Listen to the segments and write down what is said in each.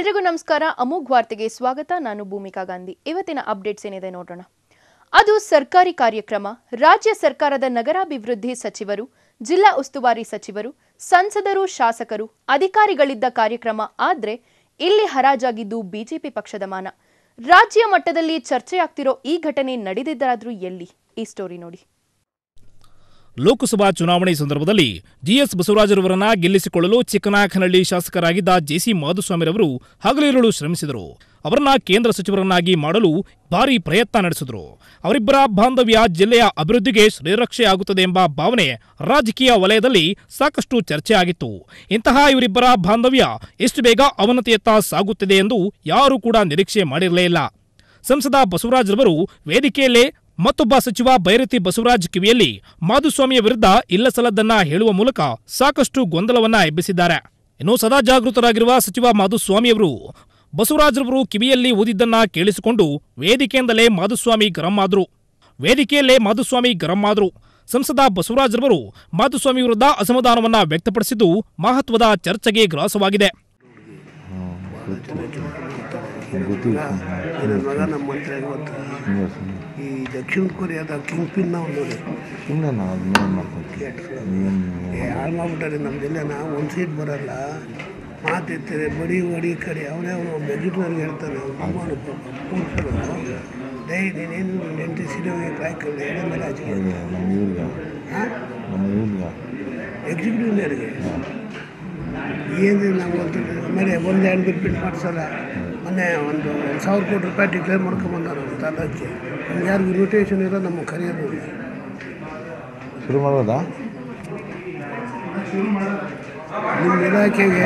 ಎಲ್ರಿಗೂ ನಮಸ್ಕಾರ. ಅಮೋಘ್ ವಾರ್ತೆಗೆ ಸ್ವಾಗತ. ನಾನು ಭೂಮಿಕಾ ಗಾಂಧಿ. ಇವತ್ತಿನ ಅಪ್ಡೇಟ್ಸ್ ಏನಿದೆ ನೋಡೋಣ. ಅದು ಸರ್ಕಾರಿ ಕಾರ್ಯಕ್ರಮ. ರಾಜ್ಯ ಸರ್ಕಾರದ ನಗರಾಭಿವೃದ್ಧಿ ಸಚಿವರು, ಜಿಲ್ಲಾ ಉಸ್ತುವಾರಿ ಸಚಿವರು, ಸಂಸದರು, ಶಾಸಕರು, ಅಧಿಕಾರಿಗಳಿದ್ದ ಕಾರ್ಯಕ್ರಮ. ಆದ್ರೆ ಇಲ್ಲಿ ಹರಾಜಾಗಿದ್ದು ಬಿಜೆಪಿ ಪಕ್ಷದ ಮಾನ. ರಾಜ್ಯ ಮಟ್ಟದಲ್ಲಿ ಚರ್ಚೆಯಾಗ್ತಿರೋ ಈ ಘಟನೆ ನಡೆದಿದ್ದಾದ್ರೂ ಎಲ್ಲಿ? ಈ ಸ್ಟೋರಿ ನೋಡಿ. ಲೋಕಸಭಾ ಚುನಾವಣೆ ಸಂದರ್ಭದಲ್ಲಿ ಜಿಎಸ್ ಬಸವರಾಜರವರನ್ನ ಗೆಲ್ಲಿಸಿಕೊಳ್ಳಲು ಚಿಕ್ಕನಾಯಕನಹಳ್ಳಿ ಶಾಸಕರಾಗಿದ್ದ ಜೆಸಿ ಮಾಧುಸ್ವಾಮಿರವರು ಹಗಲಿರುಳು ಶ್ರಮಿಸಿದರು. ಅವರನ್ನ ಕೇಂದ್ರ ಸಚಿವರನ್ನಾಗಿ ಮಾಡಲು ಭಾರಿ ಪ್ರಯತ್ನ ನಡೆಸಿದರು. ಅವರಿಬ್ಬರ ಬಾಂಧವ್ಯ ಜಿಲ್ಲೆಯ ಅಭಿವೃದ್ಧಿಗೆ ಶ್ರೀರಕ್ಷೆಯಾಗುತ್ತದೆ ಎಂಬ ಭಾವನೆ ರಾಜಕೀಯ ವಲಯದಲ್ಲಿ ಸಾಕಷ್ಟು ಚರ್ಚೆ ಆಗಿತ್ತು. ಇಂತಹ ಇವರಿಬ್ಬರ ಬಾಂಧವ್ಯ ಎಷ್ಟು ಬೇಗ ಅವನತಿಯತ್ತ ಸಾಗುತ್ತಿದೆ ಎಂದು ಯಾರೂ ಕೂಡ ನಿರೀಕ್ಷೆ ಮಾಡಿರಲೇ ಇಲ್ಲ. ಸಂಸದ ಬಸವರಾಜರವರು ವೇದಿಕೆಯಲ್ಲೇ ಮತ್ತೊಬ್ಬ ಸಚಿವ ಬೈರತಿ ಬಸವರಾಜ್ ಕಿವಿಯಲ್ಲಿ ಮಾಧುಸ್ವಾಮಿಯ ವಿರುದ್ಧ ಇಲ್ಲಸಲ್ಲದನ್ನ ಹೇಳುವ ಮೂಲಕ ಸಾಕಷ್ಟು ಗೊಂದಲವನ್ನ ಎಬ್ಬಿಸಿದ್ದಾರೆ. ಇನ್ನು ಸದಾ ಜಾಗೃತರಾಗಿರುವ ಸಚಿವ ಮಾಧುಸ್ವಾಮಿಯವರು ಬಸವರಾಜರವರು ಕಿವಿಯಲ್ಲಿ ಊದಿದ್ದನ್ನ ಕೇಳಿಸಿಕೊಂಡು ವೇದಿಕೆಯಿಂದಲೇ ಮಾಧುಸ್ವಾಮಿ ಗರಂ ಆದ್ರು. ಸಂಸದ ಬಸವರಾಜರವರು ಮಾಧುಸ್ವಾಮಿ ವಿರುದ್ಧ ಅಸಮಾಧಾನವನ್ನ ವ್ಯಕ್ತಪಡಿಸಿದ್ದು ಮಹತ್ವದ ಚರ್ಚೆಗೆ ಗ್ರಾಸವಾಗಿದೆ. ಈ ದಕ್ಷಿಣ ಕೊರಿಯಾದ ಕಿಂಗ್ ಪಿನ್ ನೋಡಿ ಹಾಳು ಮಾಡ್ಬಿಟ್ಟಾರೆ. ನಮ್ಮ ಜಿಲ್ಲೆನ ಒಂದು ಸೀಟ್ ಬರಲ್ಲ, ಮಾತಿರ್ತಾರೆ, ಬಡಿ ಕಡೆ ಅವನೇ ಮೆಜಿಟ್ನವ್ರಿಗೆ ಹೇಳ್ತಾನೆ. ನೀನೇನು ಎಂಟು ಸಿನಿಮಾಗೆ ಕಾಯ್ಕೊಂಡೆ ಎಡೆ ಮೇಲೆ ಆಚೆಗೆ ಎಕ್ಸಿಕ್ಯೂಟಿವ್ನವ್ರಿಗೆ ಏನು ನಾವು ಆಮೇಲೆ ಒಂದು ಹ್ಯಾಂಡ್ ಬಿಲ್ ಪ್ರಿಂಟ್ ಮಾಡಿಸಲ್ಲ. ಮೊನ್ನೆ ಒಂದು 1,000 ಕೋಟಿ ರೂಪಾಯಿ ಡಿಕ್ಲೇರ್ ಮಾಡ್ಕೊಂಬಂದ ನಮ್ಮ ತಾಲೂಕಿಗೆ. ನಮ್ಗೆ ಯಾರಿಗೂ ಇನ್ವಿಟೇಷನ್ ಇರೋ ನಮ್ಮ ಕರೆಯೋದು ಶುರು ಮಾಡೋದಾ ನಿಮ್ಮ ಇಲಾಖೆಗೆ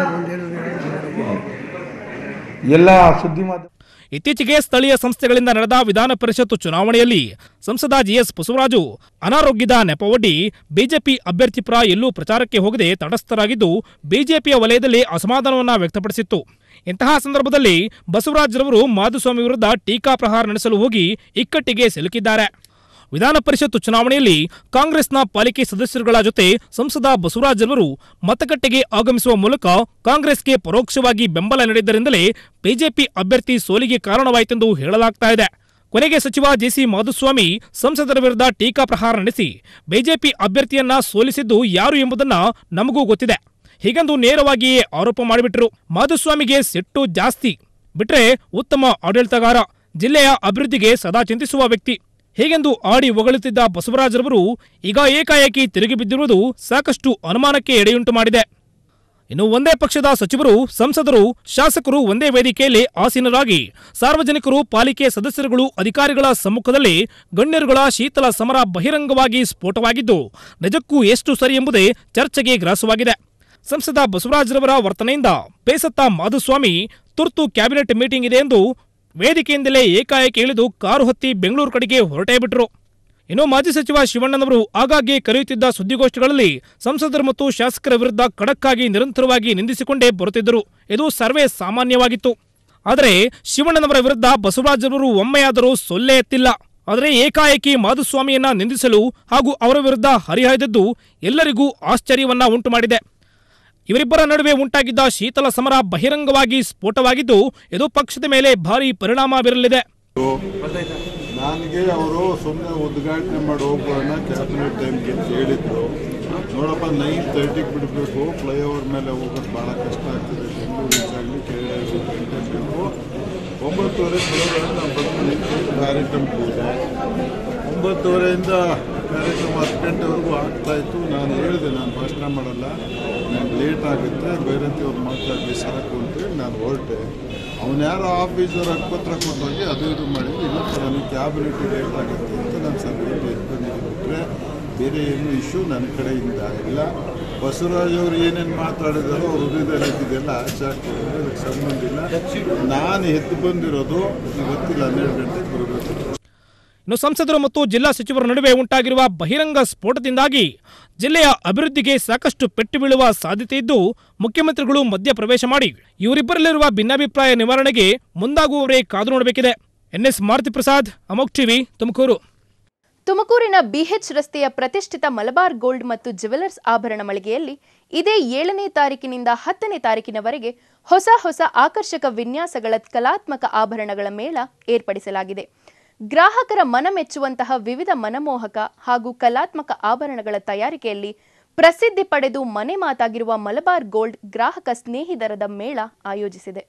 ಎಲ್ಲ ಸುದ್ದಿ ಮಾಧ್ಯಮ. ಇತ್ತೀಚೆಗೆ ಸ್ಥಳೀಯ ಸಂಸ್ಥೆಗಳಿಂದ ನಡೆದ ವಿಧಾನ ಪರಿಷತ್ ಚುನಾವಣೆಯಲ್ಲಿ ಸಂಸದ ಜಿಎಸ್ ಬಸವರಾಜು ಅನಾರೋಗ್ಯದ ನೆಪವೊಡ್ಡಿ ಬಿಜೆಪಿ ಅಭ್ಯರ್ಥಿ ಪರ ಎಲ್ಲೂ ಪ್ರಚಾರಕ್ಕೆ ಹೋಗದೆ ತಟಸ್ಥರಾಗಿದ್ದು ಬಿಜೆಪಿಯ ವಲಯದಲ್ಲಿ ಅಸಮಾಧಾನವನ್ನ ವ್ಯಕ್ತಪಡಿಸಿತ್ತು. ಇಂತಹ ಸಂದರ್ಭದಲ್ಲಿ ಬಸವರಾಜರವರು ಮಾಧುಸ್ವಾಮಿ ವಿರುದ್ಧ ಟೀಕಾಪ್ರಹಾರ ನಡೆಸಲು ಹೋಗಿ ಇಕ್ಕಟ್ಟಿಗೆ ಸಿಲುಕಿದ್ದಾರೆ. ವಿಧಾನ ಪರಿಷತ್ ಚುನಾವಣೆಯಲ್ಲಿ ಕಾಂಗ್ರೆಸ್ನ ಪಾಲಿಕೆ ಸದಸ್ಯರುಗಳ ಜೊತೆ ಸಂಸದ ಬಸವರಾಜರವರು ಮತಗಟ್ಟೆಗೆ ಆಗಮಿಸುವ ಮೂಲಕ ಕಾಂಗ್ರೆಸ್ಗೆ ಪರೋಕ್ಷವಾಗಿ ಬೆಂಬಲ ನೀಡಿದ್ದರಿಂದಲೇ ಬಿಜೆಪಿ ಅಭ್ಯರ್ಥಿ ಸೋಲಿಗೆ ಕಾರಣವಾಯಿತೆಂದು ಹೇಳಲಾಗ್ತಾ ಇದೆ. ಕೊನೆಗೆ ಸಚಿವ ಜೆಸಿ ಮಾಧುಸ್ವಾಮಿ ಸಂಸದರ ವಿರುದ್ಧ ಟೀಕಾಪ್ರಹಾರ ನಡೆಸಿ ಬಿಜೆಪಿ ಅಭ್ಯರ್ಥಿಯನ್ನ ಸೋಲಿಸಿದ್ದು ಯಾರು ಎಂಬುದನ್ನ ನಮಗೂ ಗೊತ್ತಿದೆ, ಹೀಗೆಂದು ನೇರವಾಗಿಯೇ ಆರೋಪ ಮಾಡಿಬಿಟ್ರು. ಮಾಧುಸ್ವಾಮಿಗೆ ಸಿಟ್ಟು ಜಾಸ್ತಿ, ಬಿಟ್ರೆ ಉತ್ತಮ ಆಡಳಿತಗಾರ, ಜಿಲ್ಲೆಯ ಅಭಿವೃದ್ಧಿಗೆ ಸದಾ ಚಿಂತಿಸುವ ವ್ಯಕ್ತಿ, ಹೀಗೆಂದು ಆಡಿ ಹೊಗಳುತ್ತಿದ್ದ ಬಸವರಾಜರವರು ಈಗ ಏಕಾಏಕಿ ತಿರುಗಿ ಬಿದ್ದಿರುವುದು ಸಾಕಷ್ಟು ಅನುಮಾನಕ್ಕೆ ಎಡೆಯುಂಟು ಮಾಡಿದೆ. ಇನ್ನು ಒಂದೇ ಪಕ್ಷದ ಸಚಿವರು, ಸಂಸದರು, ಶಾಸಕರು ಒಂದೇ ವೇದಿಕೆಯಲ್ಲಿ ಆಸೀನರಾಗಿ ಸಾರ್ವಜನಿಕರು, ಪಾಲಿಕೆ ಸದಸ್ಯರುಗಳು, ಅಧಿಕಾರಿಗಳ ಸಮ್ಮುಖದಲ್ಲಿ ಗಣ್ಯರುಗಳ ಶೀತಲ ಸಮರ ಬಹಿರಂಗವಾಗಿ ಸ್ಫೋಟವಾಗಿದ್ದು ನಿಜಕ್ಕೂ ಎಷ್ಟು ಸರಿ ಎಂಬುದೇ ಚರ್ಚೆಗೆ ಗ್ರಾಸವಾಗಿದೆ. ಸಂಸದ ಬಸವರಾಜರವರ ವರ್ತನೆಯಿಂದ ಬೇಸತ್ತ ಮಾಧುಸ್ವಾಮಿ ತುರ್ತು ಕ್ಯಾಬಿನೆಟ್ ಮೀಟಿಂಗ್ ಇದೆ ಎಂದು ವೇದಿಕೆಯಿಂದಲೇ ಏಕಾಏಕಿ ಇಳಿದು ಕಾರು ಹತ್ತಿ ಬೆಂಗಳೂರು ಕಡೆಗೆ ಹೊರಟೇ ಬಿಟ್ಟರು. ಇನ್ನು ಮಾಜಿ ಸಚಿವ ಶಿವಣ್ಣನವರು ಆಗಾಗ್ಗೆ ಕರೆಯುತ್ತಿದ್ದ ಸುದ್ದಿಗೋಷ್ಠಿಗಳಲ್ಲಿ ಸಂಸದರು ಮತ್ತು ಶಾಸಕರ ವಿರುದ್ಧ ಖಡಕ್ಕಾಗಿ ನಿರಂತರವಾಗಿ ನಿಂದಿಸಿಕೊಂಡೇ ಬರುತ್ತಿದ್ದರು. ಇದು ಸರ್ವೇ ಸಾಮಾನ್ಯವಾಗಿತ್ತು. ಆದರೆ ಶಿವಣ್ಣನವರ ವಿರುದ್ಧ ಬಸವರಾಜರವರು ಒಮ್ಮೆಯಾದರೂ ಸೊಲ್ಲೆ ಎತ್ತಿಲ್ಲ. ಆದರೆ ಏಕಾಏಕಿ ಮಾಧುಸ್ವಾಮಿಯನ್ನ ನಿಂದಿಸಲು ಹಾಗೂ ಅವರ ವಿರುದ್ಧ ಹರಿಹಾಯ್ದದ್ದು ಎಲ್ಲರಿಗೂ ಆಶ್ಚರ್ಯವನ್ನ ಉಂಟು ಮಾಡಿದೆ. ಇವರಿಬ್ಬರ ನಡುವೆ ಉಂಟಾಗಿದ್ದ ಶೀತಲ ಸಮರ ಬಹಿರಂಗವಾಗಿ ಸ್ಫೋಟವಾಗಿದ್ದು ಇದು ಪಕ್ಷದ ಮೇಲೆ ಭಾರಿ ಪರಿಣಾಮ ಬೀರಲಿದೆ. ನನಗೆ ಅವರು ಸುಮ್ಮನೆ ಉದ್ಘಾಟನೆ ಮಾಡಿ ಹೋಗೋಣ ಕ್ಯಾಬಿನೆಟ್ ಟೈಮ್ಗೆ ಅಂತ ಹೇಳಿದ್ರು. ನೋಡಪ್ಪ 9:30ಗೆ ಬಿಡಬೇಕು, ಫ್ಲೈಓವರ್ ಮೇಲೆ ಹೋಗೋದು ಭಾಳ ಕಷ್ಟ ಆಗ್ತದೆ, ಬೆಂಗಳೂರು ಬೇಕು, 9:30 ಬರೋಣ. ನಾವು ಬಂದು ಕಾರ್ಯಕ್ರಮ ಪೂಜೆ 9:30ಯಿಂದ ಕಾರ್ಯಕ್ರಮ 10 ಗಂಟೆವರೆಗೂ ಆಗ್ತಾಯಿತ್ತು. ನಾನು ಹೇಳಿದೆ, ನಾನು ಭಾಷಣ ಮಾಡಲ್ಲ, ನನಗೆ ಲೇಟ್ ಆಗುತ್ತೆ, ಬೇರೆಂತೆ ಅವ್ರು ಮಾತಾಡಿ ಸಾಕು ಅಂತೇಳಿ ನಾನು ಹೊರಟೆ. ಅವನು ಯಾರೋ ಆಫೀಸರ್ ಪತ್ರ ಕೊಟ್ಟೋಗಿ ಅದು ಇದು ಮಾಡಿದ್ದು. ಇಲ್ಲ ನನಗೆ ಕ್ಯಾಬಿನೆಟ್ ಲೇಟ್ ಆಗುತ್ತೆ ಅಂತ ನಾನು ಸರ್ವೆಂಟ್ ಎತ್ಕೊಂಡಿದ್ದೆ, ಬೇರೆ ಏನು ಇಶ್ಯೂ ನನ್ನ ಕಡೆಯಿಂದ ಇಲ್ಲ. ಬಸವರಾಜ್ ಅವರು ಏನೇನು ಮಾತಾಡಿದಾರೋ ಅವ್ರ ಹೃದಯದಲ್ಲಿ ಇದ್ದಿದ್ದೆಲ್ಲ ಆಚೆ ಆಗ್ತದೆ, ಅದಕ್ಕೆ ಸಂಬಂಧ ಇಲ್ಲ. ನಾನು ಎದ್ದು ಬಂದಿರೋದು ಇವತ್ತಿಲ್ಲ 12 ಗಂಟೆಗೆ ಬರಬೇಕು. ಇನ್ನು ಸಂಸದರು ಮತ್ತು ಜಿಲ್ಲಾ ಸಚಿವರ ನಡುವೆ ಉಂಟಾಗಿರುವ ಬಹಿರಂಗ ಸ್ಫೋಟದಿಂದಾಗಿ ಜಿಲ್ಲೆಯ ಅಭಿವೃದ್ಧಿಗೆ ಸಾಕಷ್ಟು ಪೆಟ್ಟು ಬೀಳುವ ಸಾಧ್ಯತೆ ಇದ್ದು ಮುಖ್ಯಮಂತ್ರಿಗಳು ಮಧ್ಯ ಪ್ರವೇಶ ಮಾಡಿ ಇವರಿಬ್ಬರಲ್ಲಿರುವ ಭಿನ್ನಾಭಿಪ್ರಾಯ ನಿವಾರಣೆಗೆ ಮುಂದಾಗುವವರೇ ಕಾದು ನೋಡಬೇಕಿದೆ. NS Maruti Prasad, Amogh TV, Tumakuru. ತುಮಕೂರಿನ ಬಿಎಚ್ ರಸ್ತೆಯ ಪ್ರತಿಷ್ಠಿತ ಮಲಬಾರ್ ಗೋಲ್ಡ್ ಮತ್ತು ಜ್ಯುವೆಲರ್ಸ್ ಆಭರಣ ಮಳಿಗೆಯಲ್ಲಿ ಇದೇ 7ನೇ ತಾರೀಕಿನಿಂದ 10ನೇ ತಾರೀಕಿನವರೆಗೆ ಹೊಸ ಆಕರ್ಷಕ ವಿನ್ಯಾಸಗಳ ಕಲಾತ್ಮಕ ಆಭರಣಗಳ ಮೇಳ ಏರ್ಪಡಿಸಲಾಗಿದೆ. ಗ್ರಾಹಕರ ಮನಮೆಚ್ಚುವಂತಹ ವಿವಿಧ ಮನಮೋಹಕ ಹಾಗೂ ಕಲಾತ್ಮಕ ಆಭರಣಗಳ ತಯಾರಿಕೆಯಲ್ಲಿ ಪ್ರಸಿದ್ಧಿ ಪಡೆದು ಮನೆ ಮಾತಾಗಿರುವ ಮಲಬಾರ್ ಗೋಲ್ಡ್ ಗ್ರಾಹಕ ಸ್ನೇಹಿ ದರದ ಮೇಳ ಆಯೋಜಿಸಿದೆ.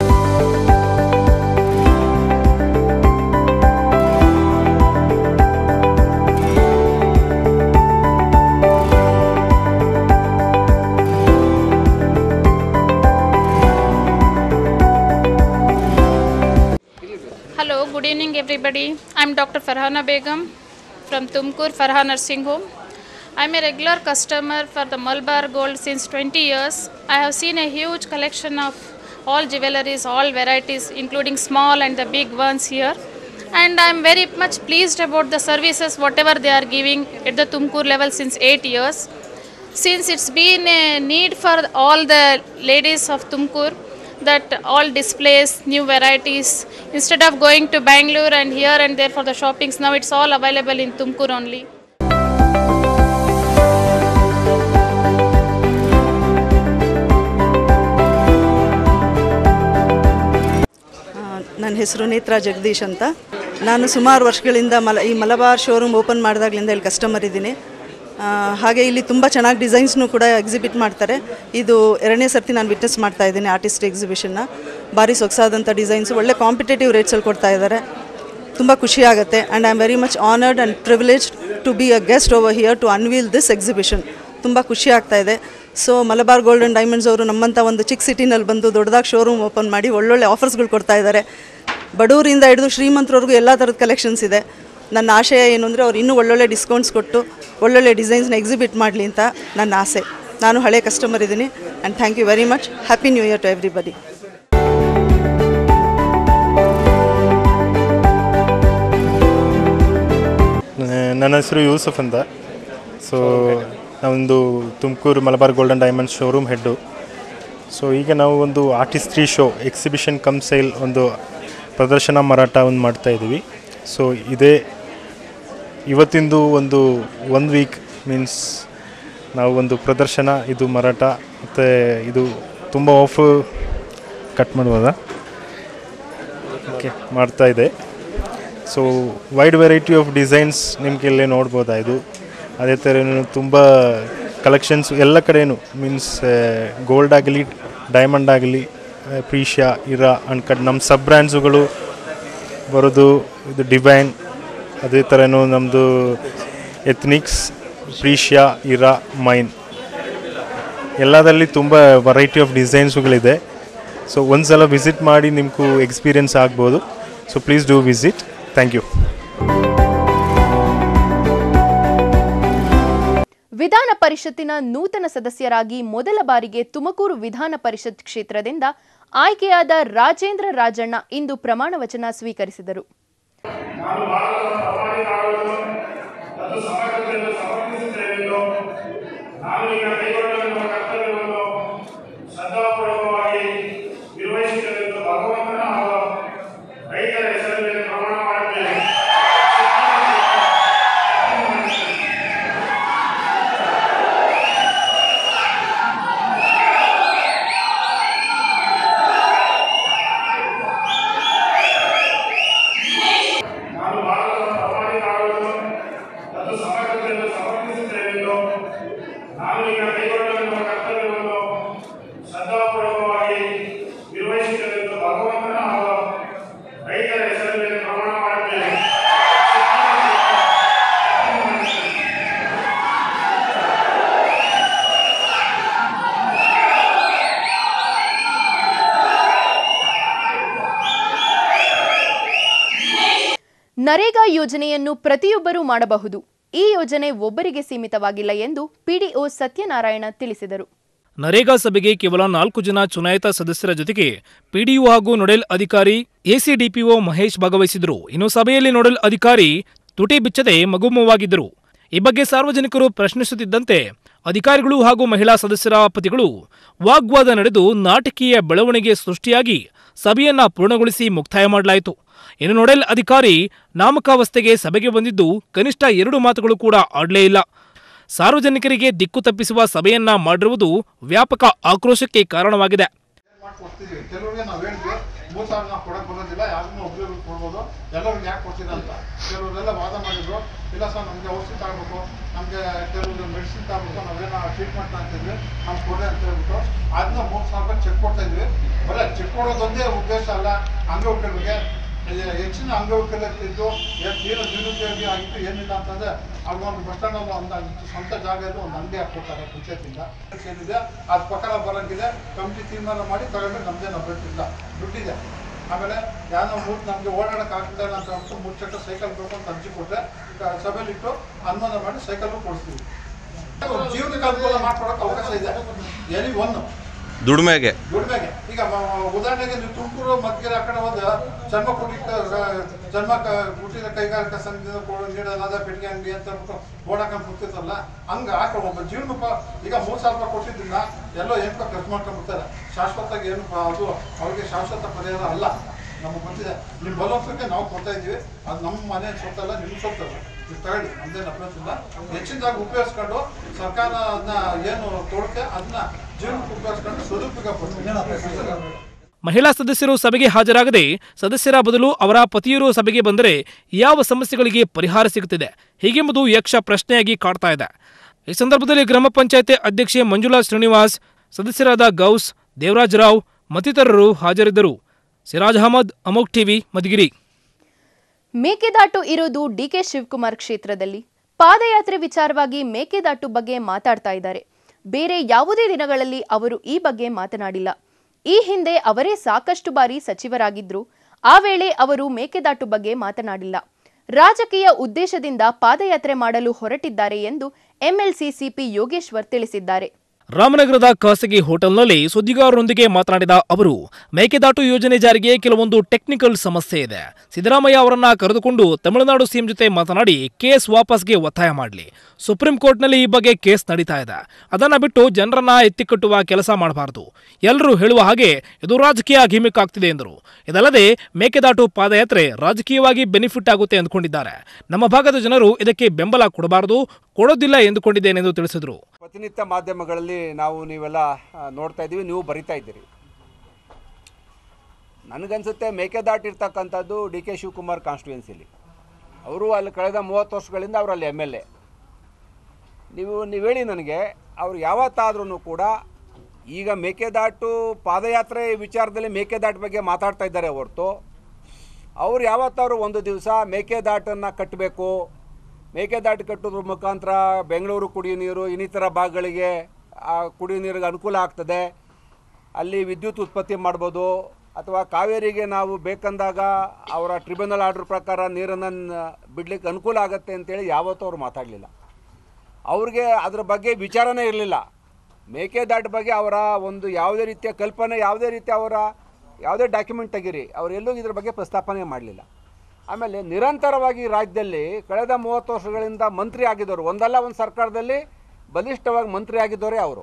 Hello, good evening everybody. I am Dr. Farhana Begum from Tumkur Farha Nursing Home. I am a regular customer for the Malabar Gold since 20 years. I have seen a huge collection of all jewelleries, all varieties, including small and the big ones here. And I am very much pleased about the services whatever they are giving at the Tumkur level since 8 years. Since it's been a need for all the ladies of Tumkur, that all displays, new varieties, instead of going to Bangalore and here and there for the shoppings, now it's all available in Tumkur only. ನನ್ನ ಹೆಸರು ನೇತ್ರಾ ಜಗದೀಶ್ ಅಂತ. ನಾನು ಸುಮಾರು ವರ್ಷಗಳಿಂದ ಈ Malabar showroom open ಮಾಡಿದಾಗಲಿಂದ ಇಲ್ಲಿ customer ಇದ್ದೀನಿ. ಹಾಗೆ ಇಲ್ಲಿ ತುಂಬ ಚೆನ್ನಾಗಿ ಡಿಸೈನ್ಸ್ನು ಕೂಡ ಎಕ್ಸಿಬಿಟ್ ಮಾಡ್ತಾರೆ. ಇದು 2ನೇ ಸರ್ತಿ ನಾನು ವಿಟ್ನೆಸ್ ಮಾಡ್ತಾ ಇದ್ದೀನಿ ಆರ್ಟಿಸ್ಟ್ ಎಕ್ಸಿಬಿಷನ್ನ. ಭಾರಿ ಸೊಗಸಾದಂಥ ಡಿಸೈನ್ಸು ಒಳ್ಳೆ ಕಾಂಪಿಟೇಟಿವ್ ರೇಟ್ಸಲ್ಲಿ ಕೊಡ್ತಾ ಇದ್ದಾರೆ. ತುಂಬ ಖುಷಿ ಆಗುತ್ತೆ. And I am very much honoured and privileged to be a guest over here to unveil this exhibition. ತುಂಬ ಖುಷಿ ಆಗ್ತಾ ಇದೆ. So Malabar gold and diamonds ಅವರು ನಮ್ಮಂಥ ಒಂದು ಚಿಕ್ಕ ಸಿಟಿನಲ್ಲಿ ಬಂದು ದೊಡ್ಡದಾಗಿ ಶೋರೂಮ್ ಓಪನ್ ಮಾಡಿ ಒಳ್ಳೊಳ್ಳೆ ಆಫರ್ಸ್ಗಳು ಕೊಡ್ತಾ ಇದ್ದಾರೆ. ಬಡವರಿಂದ ಹಿಡಿದು ಶ್ರೀಮಂತರವರೆಗೂ ಎಲ್ಲ ಥರದ ಕಲೆಕ್ಷನ್ಸ್ ಇದೆ. ನನ್ನ ಆಶಯ ಏನು ಅಂದರೆ ಅವ್ರು ಇನ್ನೂ ಒಳ್ಳೊಳ್ಳೆ ಡಿಸ್ಕೌಂಟ್ಸ್ ಕೊಟ್ಟು ಒಳ್ಳೊಳ್ಳೆ ಡಿಸೈನ್ಸ್ನ ಎಕ್ಸಿಬಿಟ್ ಮಾಡಲಿ ಅಂತ ನನ್ನ ಆಸೆ. ನಾನು ಹಳೆ ಕಸ್ಟಮರ್ ಇದ್ದೀನಿ. And thank you very much. Happy new year to everybody. ನನ್ನ ಹೆಸರು ಯೂಸುಫ್ ಅಂತ. ಸೊ ನಾವೊಂದು Tumakuru Malabar gold and diamonds showroom head. So ಈಗ ನಾವು ಒಂದು artistry show exhibition cum sale ಒಂದು ಪ್ರದರ್ಶನ ಮಾರಾಟ ಒಂದು ಮಾಡ್ತಾಯಿದ್ದೀವಿ. ಸೊ ಇದೇ ಇವತ್ತಿಂದು ಒಂದು ವೀಕ್ ಮೀನ್ಸ್ ನಾವು ಒಂದು ಪ್ರದರ್ಶನ, ಇದು ಮಾರಾಟ ಮತ್ತು ಇದು ತುಂಬ ಆಫರ್ ಕಟ್ ಮಾಡ್ಬೋದಾ ಓಕೆ ಮಾಡ್ತಾಯಿದೆ. So wide variety of designs ನಿಮಗೆ ಇಲ್ಲೇ ನೋಡ್ಬೋದಾ. ಇದು ಅದೇ ಥರ ತುಂಬ ಕಲೆಕ್ಷನ್ಸ್ ಎಲ್ಲ ಕಡೆಯೂ ಮೀನ್ಸ್ ಗೋಲ್ಡ್ ಆಗಲಿ ಡೈಮಂಡ್ ಆಗಲಿ ಪ್ರೀಶಿಯಾ ಇರಾ ಅನ್ಕಟ್ ನಮ್ಮ ಸಬ್ ಬ್ರ್ಯಾಂಡ್ಸುಗಳು ಬರೋದು. ಇದು ಡಿವೈನ್, ಅದೇ ಥರನೂ ನಮ್ಮದು ಎಥ್ನಿಕ್ಸ್, ಪ್ರೀಶಿಯಾ, ಇರಾ, ಮೈನ್ ಎಲ್ಲದಲ್ಲಿ ತುಂಬ ವೆರೈಟಿ ಆಫ್ ಡಿಸೈನ್ಸುಗಳಿದೆ. ಸೊ ಒಂದು ಸಲ ವಿಸಿಟ್ ಮಾಡಿ ನಿಮಗೂ ಎಕ್ಸ್ಪೀರಿಯನ್ಸ್ ಆಗ್ಬೋದು. So please do visit. Thank you. ವಿಧಾನ ಪರಿಷತ್ತಿನ ನೂತನ ಸದಸ್ಯರಾಗಿ ಮೊದಲ ಬಾರಿಗೆ ತುಮಕೂರು ವಿಧಾನ ಪರಿಷತ್ ಕ್ಷೇತ್ರದಿಂದ ಆಯ್ಕೆಯಾದ ರಾಜೇಂದ್ರ ರಾಜಣ್ಣ ಇಂದು ಪ್ರಮಾಣ ವಚನ ಸ್ವೀಕರಿಸಿದರು. ನರೇಗಾ ಯೋಜನೆಯನ್ನು ಪ್ರತಿಯೊಬ್ಬರೂ ಮಾಡಬಹುದು. ಈ ಯೋಜನೆ ಒಬ್ಬರಿಗೆ ಸೀಮಿತವಾಗಿಲ್ಲ ಎಂದು ಪಿಡಿಒ ಸತ್ಯನಾರಾಯಣ ತಿಳಿಸಿದರು. ನರೇಗಾ ಸಭೆಗೆ ಕೇವಲ 4 ಜನ ಚುನಾಯಿತ ಸದಸ್ಯರ ಜೊತೆಗೆ ಪಿಡಿಒ ಹಾಗೂ ನೋಡೆಲ್ ಅಧಿಕಾರಿ ಎಸಿಡಿಪಿಒ ಮಹೇಶ್ ಭಾಗವಹಿಸಿದರು. ಇನ್ನು ಸಭೆಯಲ್ಲಿ ನೋಡೆಲ್ ಅಧಿಕಾರಿ ತುಟಿ ಬಿಚ್ಚದೆ ಮಗುಮವಾಗಿದ್ದರು. ಈ ಬಗ್ಗೆ ಸಾರ್ವಜನಿಕರು ಪ್ರಶ್ನಿಸುತ್ತಿದ್ದಂತೆ ಅಧಿಕಾರಿಗಳು ಹಾಗೂ ಮಹಿಳಾ ಸದಸ್ಯರ ಪತಿಗಳು ವಾಗ್ವಾದ ನಡೆದು ನಾಟಕೀಯ ಬೆಳವಣಿಗೆ ಸೃಷ್ಟಿಯಾಗಿ ಸಭೆಯನ್ನ ಪೂರ್ಣಗೊಳಿಸಿ ಮುಕ್ತಾಯ ಮಾಡಲಾಯಿತು. ಇನ್ನು ನೋಡೆಲ್ ಅಧಿಕಾರಿ ನಾಮಕಾವಸ್ಥೆಗೆ ಸಭೆಗೆ ಬಂದಿದ್ದು ಕನಿಷ್ಠ 2 ಮಾತುಗಳು ಕೂಡ ಆಡಲೇ ಇಲ್ಲ. ಸಾರ್ವಜನಿಕರಿಗೆ ದಿಕ್ಕು ತಪ್ಪಿಸುವ ಸಭೆಯನ್ನ ಮಾಡಿರುವುದು ವ್ಯಾಪಕ ಆಕ್ರೋಶಕ್ಕೆ ಕಾರಣವಾಗಿದೆ. ಕೆಲವರಿಗೆ ನಾವು ಹೇಳಿದ್ವಿ 3,000 ನಾವು ಕೊಡಕ್ಕೆ ಬರೋದಿಲ್ಲ, ಯಾರನ್ನೂ ಒಬ್ಬರಿಗೆ ಕೊಡ್ಬೋದು, ಎಲ್ಲರಿಗೆ ಯಾಕೆ ಕೊಡ್ತೀರ ಅಂತ. ಕೆಲವರೆಲ್ಲ ವಾದ ಮಾಡಿದ್ರು, ಇಲ್ಲ ಸರ್ ನಮಗೆ ಔಷಧಿ ತಗೋಬೇಕು, ನಮಗೆ ಕೆಲವರು ಮೆಡಿಸಿನ್ ತಗೋಬೇಕು, ನಾವೇನೋ ಟ್ರೀಟ್ಮೆಂಟ್ ಅಂತಿದ್ವಿ, ನಮ್ಗೆ ಕೊಡಿ ಅಂತ ಹೇಳ್ಬಿಟ್ಟು ಅದನ್ನ 3,000 ರೂಪಾಯಿ ಚೆಕ್ ಕೊಡ್ತಾ ಇದ್ವಿ. ಬರೀ ಚೆಕ್ ಕೊಡೋದೊಂದೇ ಉದ್ದೇಶ ಅಲ್ಲ, ಅಂಗವಿಕಲರಿಗೆ ಹೆಚ್ಚಿನ ಅಂಗವಿಕಲರಿದ್ದು ಏನು ನಿರುದ್ಯೋಗಿ ಆಗಿತ್ತು ಏನಿಲ್ಲ ಅಂತಂದರೆ ಅವ್ರಿಗೊಂದು ಬಸ್ ಸ್ಟ್ಯಾಂಡಲ್ಲಿ ಒಂದು ಸ್ವಂತ ಜಾಗದಲ್ಲಿ ಒಂದು ಅಂಗಡಿ ಹಾಕ್ಕೊಡ್ತಾರೆ ಪಂಚಾಯತಿಂದ. ಏನಿದೆ ಅದು ಪ್ರಕಾರ ಬರೋಂಗಿದೆ, ಕಮಿಟಿ ತೀರ್ಮಾನ ಮಾಡಿ ತಗೊಂಡ್ರೆ ನಮ್ಮದೇನು ಬಿಟ್ಟಿಲ್ಲ, ದುಡ್ಡಿದೆ. ಆಮೇಲೆ ಯಾರೋ ನಮಗೆ ಓಡಾಡೋಕ್ಕಾಗ್ತಿಲ್ಲ ಅಂತ ಹೇಳ್ಬಿಟ್ಟು 3 ಚಕ್ರ ಸೈಕಲ್ ಬೇಕು ಅಂತ ಅರ್ಜಿ ಕೊಟ್ಟರೆ ಸಭೆಯಲ್ಲಿಟ್ಟು ಅನುಮೋದನೆ ಮಾಡಿ ಸೈಕಲ್ಲು ಕೊಡಿಸ್ತೀವಿ. ಜೀವನಕ್ಕೆ ಅನುಕೂಲ ಮಾಡ್ಕೊಡೋಕೆ ಅವಕಾಶ ಇದೆ. ಎನಿ ಒಂದು ದುಡಿಮೆಗೆ ಈಗ ಉದಾಹರಣೆಗೆ ನೀವು ತುಮಕೂರು ಮಧ್ಯೆ ಆ ಕಡೆ ಹೋದ ಜನ್ಮ ಕುಟೀರ ಕೈಗಾರಿಕಾ ಸಂಘದಿಂದ ನೀಡಲಾದ ಪೆಟ್ಟಿಗೆ ಅಂಗಡಿ ಅಂತ ಹೇಳ್ಬಿಟ್ಟು ಓಡಾಕೊಂಡು ಕೂತಿರ್ತಲ್ಲ, ಹಂಗೆ ಒಬ್ಬ ಜೀವನ ಈಗ 3,000 ರೂಪಾಯಿ ಕೊಟ್ಟಿದ್ದನ್ನ ಎಲ್ಲೋ ಏನೋ ಖರ್ಚು ಮಾಡ್ಕೊಂಡ್ಬಿಡ್ತಾರೆ. ಶಾಶ್ವತವಾಗಿ ಏನು ಅದು ಅವ್ರಿಗೆ ಶಾಶ್ವತ ಪರಿಹಾರ ಅಲ್ಲ, ನಮಗೆ ಗೊತ್ತಿದೆ. ನಿಮ್ಮ ಬಲವಂತಕ್ಕೆ ನಾವು ಕೊಡ್ತಾ ಇದ್ದೀವಿ, ಅದು ನಮ್ಮ ಮನೆ ಸೊತ್ತಲ್ಲ, ನಿಮ್ಮ ಸೊತ್ತಲ್ಲ, ನೀವು ತಗೊಳ್ಳಿ, ನಮ್ದೇನು ಅಭ್ಯಾಸ ಇಲ್ಲ. ಹೆಚ್ಚಿನದಾಗಿ ಉಪಯೋಗಿಸ್ಕೊಂಡು ಸರ್ಕಾರ ಅದನ್ನ ಏನು ತೊಡಕೆ ಅದನ್ನ ಜೀವನಕ್ಕೆ ಉಪಯೋಗಿಸ್ಕೊಂಡು ಸದುಪಯೋಗ. ಮಹಿಳಾ ಸದಸ್ಯರು ಸಭೆಗೆ ಹಾಜರಾಗದೆ ಸದಸ್ಯರ ಬದಲು ಅವರ ಪತಿಯರು ಸಭೆಗೆ ಬಂದರೆ ಯಾವ ಸಮಸ್ಯೆಗಳಿಗೆ ಪರಿಹಾರ ಸಿಗುತ್ತಿದೆ ಹೀಗೆಂಬುದು ಯಕ್ಷ ಪ್ರಶ್ನೆಯಾಗಿ ಕಾಡ್ತಾ ಇದೆ. ಈ ಸಂದರ್ಭದಲ್ಲಿ ಗ್ರಾಮ ಪಂಚಾಯತಿ ಅಧ್ಯಕ್ಷೆ ಮಂಜುಳಾ ಶ್ರೀನಿವಾಸ್, ಸದಸ್ಯರಾದ ಗೌಸ್, ದೇವರಾಜ್ ರಾವ್ ಮತ್ತಿತರರು ಹಾಜರಿದ್ದರು. ಸಿರಾಜ್ ಅಹಮದ್, ಅಮೋಕ್ ಟಿವಿ, ಮಧುಗಿರಿ. ಮೇಕೆದಾಟು ಇರೋದು ಡಿಕೆ ಶಿವಕುಮಾರ್ ಕ್ಷೇತ್ರದಲ್ಲಿ. ಪಾದಯಾತ್ರೆ ವಿಚಾರವಾಗಿ ಮೇಕೆದಾಟು ಬಗ್ಗೆ ಮಾತಾಡ್ತಾ ಇದ್ದಾರೆ. ಬೇರೆ ಯಾವುದೇ ದಿನಗಳಲ್ಲಿ ಅವರು ಈ ಬಗ್ಗೆ ಮಾತನಾಡಿಲ್ಲ. ಈ ಹಿಂದೆ ಅವರೇ ಸಾಕಷ್ಟು ಬಾರಿ ಸಚಿವರಾಗಿದ್ರು. ಆ ವೇಳೆ ಅವರು ಮೇಕೆದಾಟು ಬಗ್ಗೆ ಮಾತನಾಡಿಲ್ಲ. ರಾಜಕೀಯ ಉದ್ದೇಶದಿಂದ ಪಾದಯಾತ್ರೆ ಮಾಡಲು ಹೊರಟಿದ್ದಾರೆ ಎಂದು ಎಂಎಲ್ಸಿ ಸಿಪಿ ಯೋಗೇಶ್ವರ್ ತಿಳಿಸಿದ್ದಾರೆ. ರಾಮನಗರದ ಖಾಸಗಿ ಹೋಟೆಲ್ನಲ್ಲಿ ಸುದ್ದಿಗಾರರೊಂದಿಗೆ ಮಾತನಾಡಿದ ಅವರು, ಮೇಕೆದಾಟು ಯೋಜನೆ ಜಾರಿಗೆ ಕೆಲವೊಂದು ಟೆಕ್ನಿಕಲ್ ಸಮಸ್ಯೆ ಇದೆ. ಸಿದ್ದರಾಮಯ್ಯ ಅವರನ್ನ ಕರೆದುಕೊಂಡು ತಮಿಳುನಾಡು ಸಿಎಂ ಜೊತೆ ಮಾತನಾಡಿ ಕೇಸ್ ವಾಪಸ್ಗೆ ಒತ್ತಾಯ ಮಾಡಲಿ. ಸುಪ್ರೀಂ ಕೋರ್ಟ್ನಲ್ಲಿ ಈ ಬಗ್ಗೆ ಕೇಸ್ ನಡೀತಾ ಇದೆ. ಅದನ್ನ ಬಿಟ್ಟು ಜನರನ್ನ ಎತ್ತಿಕಟ್ಟುವ ಕೆಲಸ ಮಾಡಬಾರದು. ಎಲ್ಲರೂ ಹೇಳುವ ಹಾಗೆ ಇದು ರಾಜಕೀಯ ಗಿಮಿಕ್ ಆಗ್ತಿದೆ ಎಂದರು. ಇದಲ್ಲದೆ ಮೇಕೆದಾಟು ಪಾದಯಾತ್ರೆ ರಾಜಕೀಯವಾಗಿ ಬೆನಿಫಿಟ್ ಆಗುತ್ತೆ ಅಂದುಕೊಂಡಿದ್ದಾರೆ. ನಮ್ಮ ಭಾಗದ ಜನರು ಇದಕ್ಕೆ ಬೆಂಬಲ ಕೊಡಬಾರದು, ಕೊಡೋದಿಲ್ಲ ಎಂದುಕೊಂಡಿದ್ದೇನೆ ಎಂದು ತಿಳಿಸಿದರು. ಪ್ರತಿನಿತ್ಯ ಮಾಧ್ಯಮಗಳಲ್ಲಿ ನೀವೆಲ್ಲ ನೋಡ್ತಾ ಇದ್ದೀವಿ, ನೀವು ಬರಿತಾ ಇದ್ದೀರಿ. ನನಗನ್ಸುತ್ತೆ ಮೇಕೆದಾಟಿರ್ತಕ್ಕಂಥದ್ದು ಡಿ ಕೆ ಶಿವಕುಮಾರ್ ಕಾನ್ಸ್ಟಿಟ್ಯೂನ್ಸಿಲಿ. ಅವರು ಅಲ್ಲಿ ಕಳೆದ 30 ವರ್ಷಗಳಿಂದ ಅವರಲ್ಲಿ MLA. ನೀವು ಹೇಳಿ ನನಗೆ, ಅವರು ಯಾವತ್ತಾದ್ರೂ ಕೂಡ ಈಗ ಮೇಕೆದಾಟು ಪಾದಯಾತ್ರೆ ವಿಚಾರದಲ್ಲಿ ಮೇಕೆದಾಟು ಬಗ್ಗೆ ಮಾತಾಡ್ತಾ ಇದ್ದಾರೆ ಹೊರತು ಅವ್ರು ಯಾವತ್ತಾದ್ರು ಒಂದು ದಿವಸ ಮೇಕೆದಾಟನ್ನು ಕಟ್ಟಬೇಕು, ಮೇಕೆದಾಟು ಕಟ್ಟೋದ್ರ ಮುಖಾಂತರ ಬೆಂಗಳೂರು ಕುಡಿಯೋ ನೀರು ಇನ್ನಿತರ ಭಾಗಗಳಿಗೆ ಕುಡಿಯೋ ನೀರಿಗೆ ಅನುಕೂಲ ಆಗ್ತದೆ, ಅಲ್ಲಿ ವಿದ್ಯುತ್ ಉತ್ಪತ್ತಿ ಮಾಡ್ಬೋದು, ಅಥವಾ ಕಾವೇರಿಗೆ ನಾವು ಬೇಕಂದಾಗ ಅವರ ಟ್ರಿಬ್ಯುನಲ್ ಆರ್ಡರ್ ಪ್ರಕಾರ ನೀರನ್ನು ಬಿಡಲಿಕ್ಕೆ ಅನುಕೂಲ ಆಗುತ್ತೆ ಅಂತೇಳಿ ಯಾವತ್ತೂ ಅವ್ರು ಮಾತಾಡಲಿಲ್ಲ. ಅವ್ರಿಗೆ ಅದ್ರ ಬಗ್ಗೆ ವಿಚಾರನೇ ಇರಲಿಲ್ಲ. ಮೇಕೆದಾಟು ಬಗ್ಗೆ ಅವರ ಒಂದು ಯಾವುದೇ ರೀತಿಯ ಕಲ್ಪನೆ, ಯಾವುದೇ ರೀತಿಯ ಅವರ ಯಾವುದೇ ಡಾಕ್ಯುಮೆಂಟ್ ತೆಗೀರಿ, ಅವರೆಲ್ಲೂ ಇದ್ರ ಬಗ್ಗೆ ಪ್ರಸ್ತಾಪನೆ ಮಾಡಲಿಲ್ಲ. ಆಮೇಲೆ ನಿರಂತರವಾಗಿ ರಾಜ್ಯದಲ್ಲಿ ಕಳೆದ 30 ವರ್ಷಗಳಿಂದ ಮಂತ್ರಿ ಆಗಿದ್ದವರು, ಒಂದಲ್ಲ ಒಂದು ಸರ್ಕಾರದಲ್ಲಿ ಬಲಿಷ್ಠವಾಗಿ ಮಂತ್ರಿ ಆಗಿದ್ದವರೇ ಅವರು.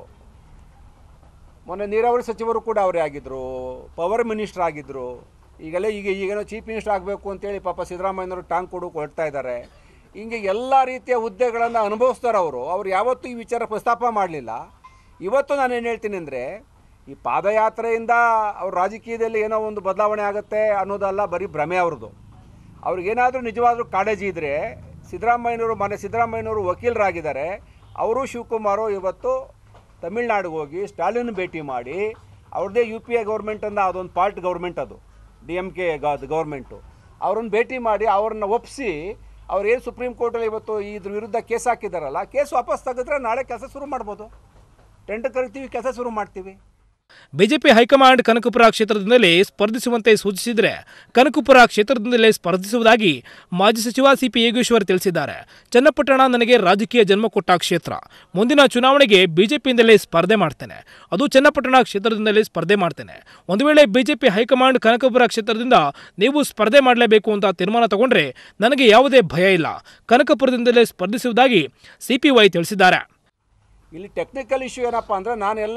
ಮೊನ್ನೆ ನೀರಾವರಿ ಸಚಿವರು ಕೂಡ ಅವರೇ ಆಗಿದ್ದರು, ಪವರ್ ಮಿನಿಸ್ಟರ್ ಆಗಿದ್ದರು. ಈಗೇನೋ ಚೀಫ್ ಮಿನಿಸ್ಟರ್ ಆಗಬೇಕು ಅಂತೇಳಿ ಪಾಪ ಸಿದ್ದರಾಮಯ್ಯನವರು ಟಾಂಗ್ ಕೊಡೋಕೆ ಹೊರಡ್ತಾ ಇದ್ದಾರೆ. ಹಿಂಗೆ ಎಲ್ಲ ರೀತಿಯ ಹುದ್ದೆಗಳನ್ನು ಅನುಭವಿಸ್ತಾರೆ ಅವರು. ಯಾವತ್ತೂ ಈ ವಿಚಾರ ಪ್ರಸ್ತಾಪ ಮಾಡಲಿಲ್ಲ. ಇವತ್ತು ನಾನೇನು ಹೇಳ್ತೀನಿ ಅಂದರೆ, ಈ ಪಾದಯಾತ್ರೆಯಿಂದ ಅವ್ರ ರಾಜಕೀಯದಲ್ಲಿ ಏನೋ ಒಂದು ಬದಲಾವಣೆ ಆಗುತ್ತೆ ಅನ್ನೋದಲ್ಲ, ಬರೀ ಭ್ರಮೆ ಅವ್ರದ್ದು. ಅವ್ರಿಗೇನಾದರೂ ನಿಜವಾದ್ರೂ ಕಾಳಜಿ ಇದ್ದರೆ ಸಿದ್ದರಾಮಯ್ಯನವರು ವಕೀಲರಾಗಿದ್ದಾರೆ. ಅವರು ಶಿವಕುಮಾರು ಇವತ್ತು ತಮಿಳ್ನಾಡಿಗೆ ಹೋಗಿ ಸ್ಟಾಲಿನ್ ಭೇಟಿ ಮಾಡಿ, ಅವ್ರದ್ದೇ UPA ಗೌರ್ಮೆಂಟನ್ನು, ಅದೊಂದು ಪಾರ್ಟ್ ಗೌರ್ಮೆಂಟ್, ಅದು DMK ಗೌರ್ಮೆಂಟು, ಅವ್ರನ್ನ ಭೇಟಿ ಮಾಡಿ ಅವ್ರನ್ನ ಒಪ್ಪಿಸಿ, ಅವ್ರೇನು ಸುಪ್ರೀಂ ಕೋರ್ಟಲ್ಲಿ ಇವತ್ತು ಇದ್ರ ವಿರುದ್ಧ ಕೇಸ್ ಹಾಕಿದಾರಲ್ಲ, ಕೇಸ್ ವಾಪಸ್ ತೆಗೆದ್ರೆ ನಾಳೆ ಕೆಲಸ ಶುರು ಮಾಡ್ಬೋದು. ಟೆಂಡರ್ ಕರಿತೀವಿ, ಕೆಲಸ ಶುರು ಮಾಡ್ತೀವಿ. ಬಿಜೆಪಿ ಹೈಕಮಾಂಡ್ ಕನಕಪುರ ಕ್ಷೇತ್ರದಿಂದಲೇ ಸ್ಪರ್ಧಿಸುವಂತೆ ಸೂಚಿಸಿದರೆ ಕನಕಪುರ ಕ್ಷೇತ್ರದಿಂದಲೇ ಸ್ಪರ್ಧಿಸುವುದಾಗಿ ಮಾಜಿ ಸಚಿವ ಸಿಪಿ ಯೋಗೇಶ್ವರ್ ತಿಳಿಸಿದ್ದಾರೆ. ಚನ್ನಪಟ್ಟಣ ನನಗೆ ರಾಜಕೀಯ ಜನ್ಮ ಕೊಟ್ಟ ಕ್ಷೇತ್ರ. ಮುಂದಿನ ಚುನಾವಣೆಗೆ ಬಿಜೆಪಿಯಿಂದಲೇ ಸ್ಪರ್ಧೆ ಮಾಡ್ತೇನೆ. ಅದು ಚನ್ನಪಟ್ಟಣ ಕ್ಷೇತ್ರದಿಂದಲೇ ಸ್ಪರ್ಧೆ ಮಾಡ್ತೇನೆ. ಒಂದು ವೇಳೆ ಬಿಜೆಪಿ ಹೈಕಮಾಂಡ್ ಕನಕಪುರ ಕ್ಷೇತ್ರದಿಂದ ನೀವು ಸ್ಪರ್ಧೆ ಮಾಡಲೇಬೇಕು ಅಂತ ತೀರ್ಮಾನ ತಗೊಂಡ್ರೆ ನನಗೆ ಯಾವುದೇ ಭಯ ಇಲ್ಲ. ಕನಕಪುರದಿಂದಲೇ ಸ್ಪರ್ಧಿಸುವುದಾಗಿ CPY ತಿಳಿಸಿದ್ದಾರೆ. ಇಲ್ಲಿ ಟೆಕ್ನಿಕಲ್ ಇಶ್ಯೂ ಏನಪ್ಪ ಅಂದರೆ, ನಾನೆಲ್ಲ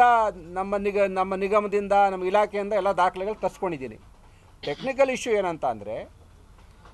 ನಮ್ಮ ನಿಗಮದಿಂದ, ನಮ್ಮ ಇಲಾಖೆಯಿಂದ ಎಲ್ಲ ದಾಖಲೆಗಳು ತರಿಸ್ಕೊಂಡಿದ್ದೀನಿ. ಟೆಕ್ನಿಕಲ್ ಇಶ್ಯೂ ಏನಂತ ಅಂದರೆ,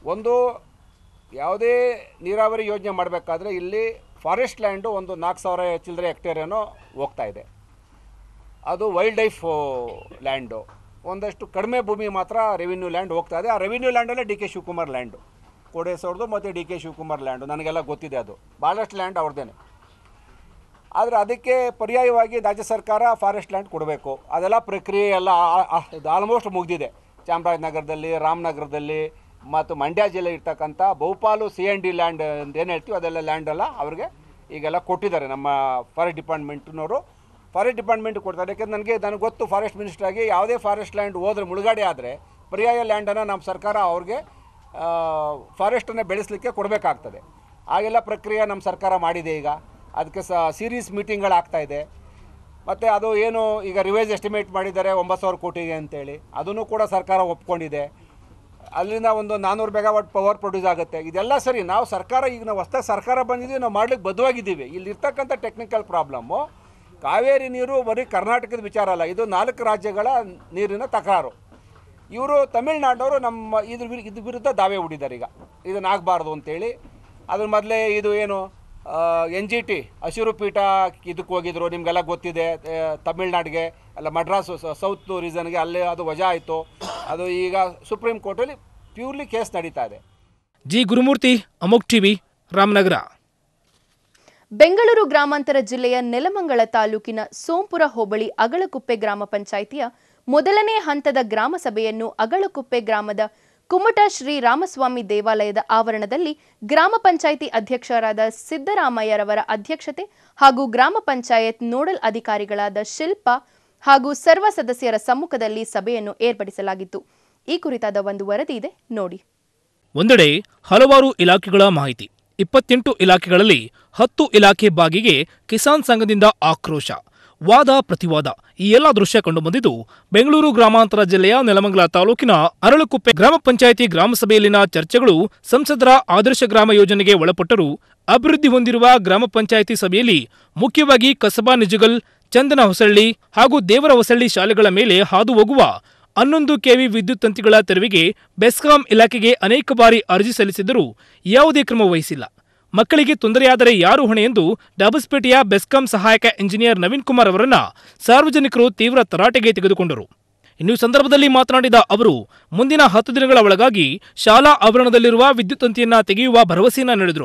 ಒಂದು ಯಾವುದೇ ನೀರಾವರಿ ಯೋಜನೆ ಮಾಡಬೇಕಾದ್ರೆ ಇಲ್ಲಿ ಫಾರೆಸ್ಟ್ ಲ್ಯಾಂಡು ಒಂದು 4,000 ಚಿಲ್ಲರೆ ಹೆಕ್ಟೇರ್ ಏನೋ ಹೋಗ್ತಾ ಇದೆ. ಅದು ವೈಲ್ಡ್ ಲೈಫ್ ಲ್ಯಾಂಡು. ಒಂದಷ್ಟು ಕಡಿಮೆ ಭೂಮಿ ಮಾತ್ರ ರೆವಿನ್ಯೂ ಲ್ಯಾಂಡ್ ಹೋಗ್ತಾ ಇದೆ. ಆ ರೆವಿನ್ಯೂ ಲ್ಯಾಂಡಲ್ಲೇ ಡಿ ಕೆ ಶಿವಕುಮಾರ್ ಲ್ಯಾಂಡು, ಕೋಡೇಶ್ವರದು ಮತ್ತು ಡಿ ಕೆ ಶಿವಕುಮಾರ್ ಲ್ಯಾಂಡು, ನನಗೆಲ್ಲ ಗೊತ್ತಿದೆ. ಅದು ಭಾಳಷ್ಟು ಲ್ಯಾಂಡ್ ಅವ್ರದ್ದೇನೆ. ಆದರೆ ಅದಕ್ಕೆ ಪರ್ಯಾಯವಾಗಿ ರಾಜ್ಯ ಸರ್ಕಾರ ಫಾರೆಸ್ಟ್ ಲ್ಯಾಂಡ್ ಕೊಡಬೇಕು. ಅದೆಲ್ಲ ಪ್ರಕ್ರಿಯೆ ಎಲ್ಲ ಆಲ್ಮೋಸ್ಟ್ ಮುಗಿದಿದೆ. ಚಾಮರಾಜನಗರದಲ್ಲಿ, ರಾಮನಗರದಲ್ಲಿ ಮತ್ತು ಮಂಡ್ಯ ಜಿಲ್ಲೆ ಇರ್ತಕ್ಕಂಥ ಬಹುಪಾಲು CND ಲ್ಯಾಂಡ್ ಅಂತ ಏನು ಹೇಳ್ತೀವಿ ಅದೆಲ್ಲ ಲ್ಯಾಂಡೆಲ್ಲ ಅವ್ರಿಗೆ ಈಗೆಲ್ಲ ಕೊಟ್ಟಿದ್ದಾರೆ. ನಮ್ಮ ಫಾರೆಸ್ಟ್ ಡಿಪಾರ್ಟ್ಮೆಂಟ್ನವರು ಫಾರೆಸ್ಟ್ ಡಿಪಾರ್ಟ್ಮೆಂಟ್ ಕೊಡ್ತಾರೆ. ಯಾಕೆಂದ್ರೆ ನನಗೆ ಗೊತ್ತು, ಫಾರೆಸ್ಟ್ ಮಿನಿಸ್ಟರ್ ಆಗಿ ಯಾವುದೇ ಫಾರೆಸ್ಟ್ ಲ್ಯಾಂಡ್ ಹೋದ್ರೆ ಮುಳುಗಡೆ ಆದರೆ ಪರ್ಯಾಯ ಲ್ಯಾಂಡನ್ನು ನಮ್ಮ ಸರ್ಕಾರ ಅವ್ರಿಗೆ ಫಾರೆಸ್ಟನ್ನು ಬೆಳೆಸಲಿಕ್ಕೆ ಕೊಡಬೇಕಾಗ್ತದೆ. ಆಗೆಲ್ಲ ಪ್ರಕ್ರಿಯೆ ನಮ್ಮ ಸರ್ಕಾರ ಮಾಡಿದೆ. ಈಗ ಅದಕ್ಕೆ ಸೀರೀಸ್ ಮೀಟಿಂಗ್ಗಳಾಗ್ತಾಯಿದೆ. ಮತ್ತು ಅದು ಏನು ಈಗ ರಿವೈಸ್ ಎಸ್ಟಿಮೇಟ್ ಮಾಡಿದ್ದಾರೆ 9,000 ಕೋಟಿಗೆ ಅಂತೇಳಿ, ಅದನ್ನು ಕೂಡ ಸರ್ಕಾರ ಒಪ್ಕೊಂಡಿದೆ. ಅಲ್ಲಿಂದ ಒಂದು 400 ಮೆಗಾವಾಟ್ ಪವರ್ ಪ್ರೊಡ್ಯೂಸ್ ಆಗುತ್ತೆ. ಇದೆಲ್ಲ ಸರಿ. ನಾವು ಸರ್ಕಾರ ಈಗ ನಾವು ಹೊಸದಾಗಿ ಸರ್ಕಾರ ಬಂದಿದ್ದೀವಿ, ನಾವು ಮಾಡ್ಲಿಕ್ಕೆ ಬದ್ಧವಾಗಿದ್ದೀವಿ. ಇಲ್ಲಿರ್ತಕ್ಕಂಥ ಟೆಕ್ನಿಕಲ್ ಪ್ರಾಬ್ಲಮ್ಮು ಕಾವೇರಿ ನೀರು ಬರೀ ಕರ್ನಾಟಕದ ವಿಚಾರ ಅಲ್ಲ, ಇದು 4 ರಾಜ್ಯಗಳ ನೀರಿನ ತಕರಾರು. ಇವರು ತಮಿಳ್ನಾಡವರು ನಮ್ಮ ಇದ್ರ ವಿರುದ್ಧ ದಾವೆ ಹೂಡಿದ್ದಾರೆ. ಈಗ ಇದನ್ನಾಗಬಾರ್ದು ಅಂತೇಳಿ ಅದ್ರ ಮೊದಲೇ ಇದು ಏನು NGT ಹಸಿರು ಪೀಠ ಇದಕ್ಕೆ ಹೋಗಿದ್ರು, ನಿಮಗೆಲ್ಲ ಗೊತ್ತಿದೆ. ತಮಿಳ್ನಾಡಿಗೆ ಅಲ್ಲ, ಮಡ್ರಾಸು ಸೌತ್ ರೀಸನ್ಗೆ ಅಲ್ಲಿ ಅದು ವಜಾ ಆಯಿತು. ಅದು ಈಗ ಸುಪ್ರೀಂ ಕೋರ್ಟಲ್ಲಿ ಪ್ಯೂರ್ಲಿ ಕೇಸ್ ನಡೀತಾ ಇದೆ. ಜಿ ಗುರುಮೂರ್ತಿ, ಅಮೋಕ್ ಟಿವಿ, ರಾಮನಗರ. ಬೆಂಗಳೂರು ಗ್ರಾಮಾಂತರ ಜಿಲ್ಲೆಯ ನೆಲಮಂಗಲ ತಾಲೂಕಿನ ಸೋಂಪುರ ಹೋಬಳಿ ಅಗಳಕುಪ್ಪೆ ಗ್ರಾಮ ಪಂಚಾಯಿತಿಯ ಮೊದಲನೇ ಹಂತದ ಗ್ರಾಮ ಸಭೆಯನ್ನು ಅಗಳಕುಪ್ಪೆ ಗ್ರಾಮದ ಕುಮಟ ಶ್ರೀ ರಾಮಸ್ವಾಮಿ ದೇವಾಲಯದ ಆವರಣದಲ್ಲಿ ಗ್ರಾಮ ಪಂಚಾಯಿತಿ ಅಧ್ಯಕ್ಷರಾದ ಸಿದ್ದರಾಮಯ್ಯರವರ ಅಧ್ಯಕ್ಷತೆ ಹಾಗೂ ಗ್ರಾಮ ಪಂಚಾಯತ್ ನೋಡಲ್ ಅಧಿಕಾರಿಗಳಾದ ಶಿಲ್ಪಾ ಹಾಗೂ ಸರ್ವ ಸದಸ್ಯರ ಸಮ್ಮುಖದಲ್ಲಿ ಸಭೆಯನ್ನು ಏರ್ಪಡಿಸಲಾಗಿತ್ತು. ಈ ಕುರಿತಾದ ಒಂದು ವರದಿ ಇದೆ ನೋಡಿ. ಒಂದೆಡೆ ಹಲವಾರು ಇಲಾಖೆಗಳ ಮಾಹಿತಿ, 28 ಇಲಾಖೆಗಳಲ್ಲಿ 10 ಇಲಾಖೆ ಬಾಗಿಗೆ ಕಿಸಾನ್ ಸಂಘದಿಂದ ಆಕ್ರೋಶ, ವಾದ ಪ್ರತಿವಾದ, ಈ ಎಲ್ಲ ದೃಶ್ಯ ಕಂಡುಬಂದಿದ್ದು ಬೆಂಗಳೂರು ಗ್ರಾಮಾಂತರ ಜಿಲ್ಲೆಯ ನೆಲಮಂಗಲ ತಾಲೂಕಿನ ಅರಳಕುಪ್ಪೆ ಗ್ರಾಮ ಪಂಚಾಯಿತಿ ಗ್ರಾಮ ಸಭೆಯಲ್ಲಿನ ಚರ್ಚೆಗಳು ಸಂಸದರ ಆದರ್ಶ ಗ್ರಾಮ ಯೋಜನೆಗೆ ಒಳಪಟ್ಟರು. ಅಭಿವೃದ್ಧಿ ಹೊಂದಿರುವ ಗ್ರಾಮ ಪಂಚಾಯಿತಿ ಸಭೆಯಲ್ಲಿ ಮುಖ್ಯವಾಗಿ ಕಸಬಾ ನಿಜಗಲ್, ಚಂದನ ಹೊಸಳ್ಳಿ ಹಾಗೂ ದೇವರ ಹೊಸಳ್ಳಿ ಶಾಲೆಗಳ ಮೇಲೆ ಹಾದು ಹೋಗುವ 11 kV ವಿದ್ಯುತ್ ತಂತಿಗಳ ತೆರವಿಗೆ ಬೆಸ್ಕಾಂ ಇಲಾಖೆಗೆ ಅನೇಕ ಬಾರಿ ಅರ್ಜಿ ಸಲ್ಲಿಸಿದರೂ ಯಾವುದೇ ಕ್ರಮ ವಹಿಸಿಲ್ಲ. ಮಕ್ಕಳಿಗೆ ತೊಂದರೆಯಾದರೆ ಯಾರು ಹೊಣೆ ಎಂದು ಡಾಬಸ್ಪೇಟೆಯ ಬೆಸ್ಕಾಂ ಸಹಾಯಕ ಇಂಜಿನಿಯರ್ ನವೀನ್ ಕುಮಾರ್ ಅವರನ್ನ ಸಾರ್ವಜನಿಕರು ತೀವ್ರ ತರಾಟೆಗೆ ತೆಗೆದುಕೊಂಡರು. ಇನ್ನು ಸಂದರ್ಭದಲ್ಲಿ ಮಾತನಾಡಿದ ಅವರು, ಮುಂದಿನ 10 ದಿನಗಳ ಒಳಗಾಗಿ ಶಾಲಾ ಆವರಣದಲ್ಲಿರುವ ವಿದ್ಯುತ್ ತಂತಿಯನ್ನ ತೆಗೆಯುವ ಭರವಸೆಯನ್ನ ನೀಡಿದರು.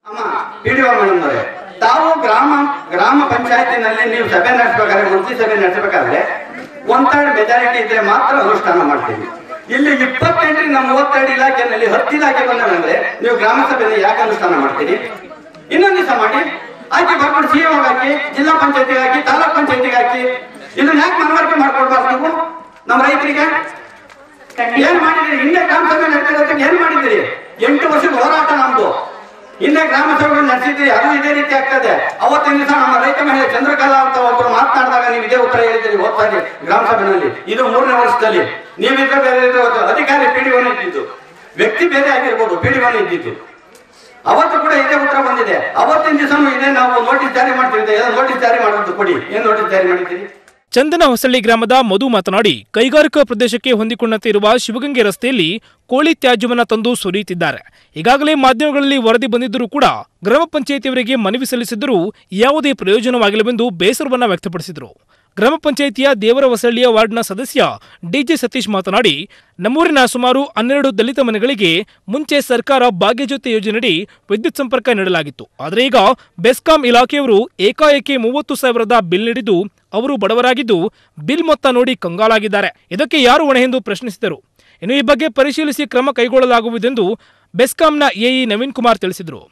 ತಾವು ಗ್ರಾಮ ಪಂಚಾಯತಿನಲ್ಲಿ ನೀವು ಸಭೆ ನಡೆಸಬೇಕಾದ್ರೆ, ಮಂತ್ರಿ ಸಭೆ ನಡೆಸಬೇಕಾದ್ರೆ 1/3 ಮೆಜಾರಿಟಿ ಇದ್ರೆ ಮಾತ್ರ ಅನುಷ್ಠಾನ ಮಾಡ್ತೀವಿ. ಇಲ್ಲಿ 28 ನಮ್ಮ 32 ಇಲಾಖೆಯಲ್ಲಿ 10 ಇಲಾಖೆ ಬಂದ್ರೆ ನೀವು ಗ್ರಾಮ ಸಭೆಯಲ್ಲಿ ಯಾಕೆ ಅನುಷ್ಠಾನ ಮಾಡ್ತೀರಿ? ಇನ್ನೊಂದು ದಿವಸ ಮಾಡಿ ಆಯ್ಕೆ ಬರ್ಕೊಂಡು ಸಿಇಒ ಹಾಕಿ, ಜಿಲ್ಲಾ ಪಂಚಾಯತಿಗೆ ಹಾಕಿ, ತಾಲೂಕ್ ಪಂಚಾಯತಿಗೆ ಹಾಕಿ. ಇದನ್ನ ಯಾಕೆ ಮನವರಿಕೆ ಮಾಡ್ಕೊಡ್ಬಾರ್ದು ನೀವು ನಮ್ಮ ರೈತರಿಗೆ? ಏನ್ ಮಾಡಿದಿರಿ? ಹಿಂದೆ ಗ್ರಾಮ ಸಭೆ ನಡೆಸಿರೋದಕ್ಕೆ ಏನ್ ಮಾಡಿದಿರಿ? 8 ವರ್ಷದ ಹೋರಾಟ ನಮ್ದು. ಹಿಂದೆ ಗ್ರಾಮ ಸಭೆಗಳು ನಡೆಸಿದ್ರಿ, ಅದು ಇದೇ ರೀತಿ ಆಗ್ತದೆ. ಅವತ್ತಿನ ದಿವಸ ನಮ್ಮ ರೈತ ಮಹಿಳೆ ಚಂದ್ರಕಲಾ ಅಂತ ಒಬ್ಬರು ಮಾತನಾಡಿದಾಗ ನೀವು ಇದೇ ಉತ್ತರ ಹೇಳಿದ್ದೀರಿ ಹೋಗ್ತಾರೆ ಗ್ರಾಮ ಸಭೆಯಲ್ಲಿ. ಇದು 3ನೇ ವರ್ಷದಲ್ಲಿ ನೀವಿದ್ರೆ ಬೇರೆ ಅಧಿಕಾರಿ PDO ಇದ್ದಿದ್ದು, ವ್ಯಕ್ತಿ ಬೇರೆ ಆಗಿರ್ಬೋದು, PDO ಇದ್ದಿದ್ದು. ಅವತ್ತು ಕೂಡ ಇದೇ ಉತ್ತರ ಬಂದಿದೆ. ಅವತ್ತಿನ ದಿವಸನೂ ಇದೇ ನಾವು ನೋಟಿಸ್ ಜಾರಿ ಮಾಡ್ತಿದ್ದೆ. ನೋಟಿಸ್ ಜಾರಿ ಮಾಡೋದು ಕೊಡಿ. ಏನ್ ನೋಟಿಸ್ ಜಾರಿ ಮಾಡಿದ್ದೀರಿ? ಚಂದನ ಹೊಸಳ್ಳಿ ಗ್ರಾಮದ ಮಧು ಮಾತನಾಡಿ, ಕೈಗಾರಿಕಾ ಪ್ರದೇಶಕ್ಕೆ ಹೊಂದಿಕೊಂಡಂತೆ ಇರುವ ಶಿವಗಂಗೆ ರಸ್ತೆಯಲ್ಲಿ ಕೋಳಿ ತ್ಯಾಜ್ಯವನ್ನು ತಂದು ಸುರಿಯುತ್ತಿದ್ದಾರೆ. ಈಗಾಗಲೇ ಮಾಧ್ಯಮಗಳಲ್ಲಿ ವರದಿ ಬಂದಿದ್ದರೂ ಕೂಡ ಗ್ರಾಮ ಪಂಚಾಯಿತಿಯವರಿಗೆ ಮನವಿ ಸಲ್ಲಿಸಿದ್ದರೂ ಯಾವುದೇ ಪ್ರಯೋಜನವಾಗಿಲ್ಲವೆಂದು ಬೇಸರವನ್ನು ವ್ಯಕ್ತಪಡಿಸಿದರು. ಗ್ರಾಮ ಪಂಚಾಯಿತಿಯ ದೇವರ ಹೊಸಳ್ಳಿಯ ವಾರ್ಡ್ನ ಸದಸ್ಯ DJ ಸತೀಶ್ ಮಾತನಾಡಿ, ನಮ್ಮೂರಿನ ಸುಮಾರು 12 ದಲಿತ ಮನೆಗಳಿಗೆ ಮುಂಚೆ ಸರ್ಕಾರ ಭಾಗ್ಯಜ್ಯೋತಿ ಯೋಜನೆಯಡಿ ವಿದ್ಯುತ್ ಸಂಪರ್ಕ ನೀಡಲಾಗಿತ್ತು. ಆದರೆ ಈಗ ಬೆಸ್ಕಾಂ ಇಲಾಖೆಯವರು ಏಕಾಏಕಿ 30,000ದ ಬಿಲ್ ನೀಡಿದ್ದು ಅವರು ಬಡವರಾಗಿದ್ದು ಬಿಲ್ ಮೊತ್ತ ನೋಡಿ ಕಂಗಾಲಾಗಿದ್ದಾರೆ. ಇದಕ್ಕೆ ಯಾರು ಹೊಣೆ ಎಂದು ಪ್ರಶ್ನಿಸಿದರು. ಇನ್ನು ಈ ಬಗ್ಗೆ ಪರಿಶೀಲಿಸಿ ಕ್ರಮ ಕೈಗೊಳ್ಳಲಾಗುವುದೆಂದು ಬೆಸ್ಕಾಂನ AE ನವೀನ್ ಕುಮಾರ್ ತಿಳಿಸಿದರು.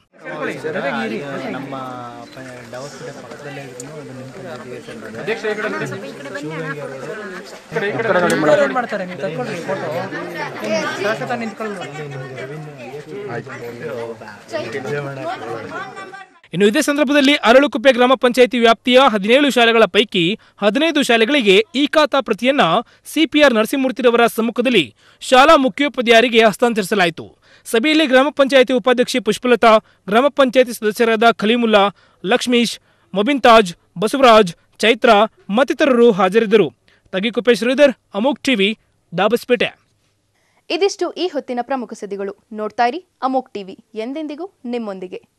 ಇನ್ನು ಇದೇ ಸಂದರ್ಭದಲ್ಲಿ ಅರಳುಕುಪ್ಪೆ ಗ್ರಾಮ ಪಂಚಾಯಿತಿ ವ್ಯಾಪ್ತಿಯ 17 ಶಾಲೆಗಳ ಪೈಕಿ 15 ಶಾಲೆಗಳಿಗೆ ಈ ಖಾತಾ ಪ್ರತಿಯನ್ನ CPR ನರಸಿಂಹಮೂರ್ತಿರವರ ಸಮ್ಮುಖದಲ್ಲಿ ಶಾಲಾ ಮುಖ್ಯೋಪಾಧ್ಯಾಯರಿಗೆ ಹಸ್ತಾಂತರಿಸಲಾಯಿತು. ಸಭೆಯಲ್ಲಿ ಗ್ರಾಮ ಪಂಚಾಯಿತಿ ಉಪಾಧ್ಯಕ್ಷೆ ಪುಷ್ಪಲತಾ, ಗ್ರಾಮ ಪಂಚಾಯಿತಿ ಸದಸ್ಯರಾದ ಖಲೀಮುಲ್ಲಾ, ಲಕ್ಷ್ಮೀಶ್, ಮೊಬಿನ್ತಾಜ್, ಬಸವರಾಜ್, ಚೈತ್ರ ಮತ್ತಿತರರು ಹಾಜರಿದ್ದರು. ತಗಿಕುಪ್ಪೆ ಶ್ರೀಧರ್, ಅಮೋಕ್ ಟಿವಿ, ಡಾಬಸ್ಪೇಟೆ. ಇದಿಷ್ಟು ಈ ಹೊತ್ತಿನ ಪ್ರಮುಖ ಸುದ್ದಿಗಳು. ನೋಡ್ತಾ ಇರಿ ಅಮೋಕ್ ಟಿವಿ, ಎಂದೆಂದಿಗೂ ನಿಮ್ಮೊಂದಿಗೆ.